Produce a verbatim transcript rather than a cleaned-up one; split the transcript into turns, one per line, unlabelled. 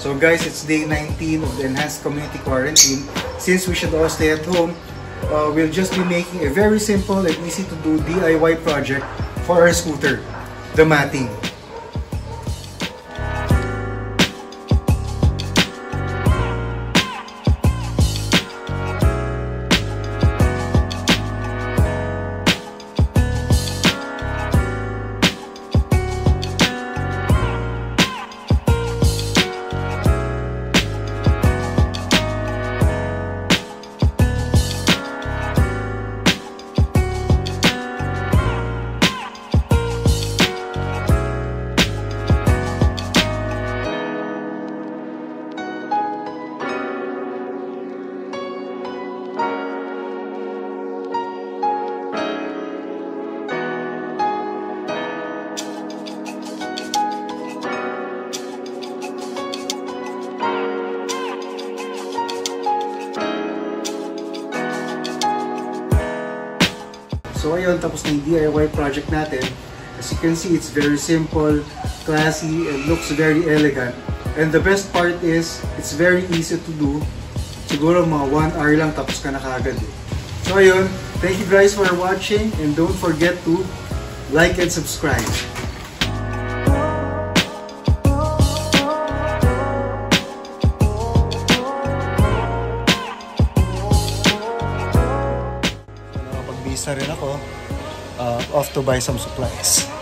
So guys, it's day nineteen of the enhanced community quarantine. Since we should all stay at home, uh, we'll just be making a very simple and easy to do D I Y project for our scooter, the matting. So ayun, tapos na yung D I Y project natin. As you can see, it's very simple, classy, and looks very elegant. And the best part is, it's very easy to do. Siguro mga one hour lang tapos ka na kaagad eh. So ayun, thank you guys for watching, and don't forget to like and subscribe. Isa rin ako, uh, off to buy some supplies.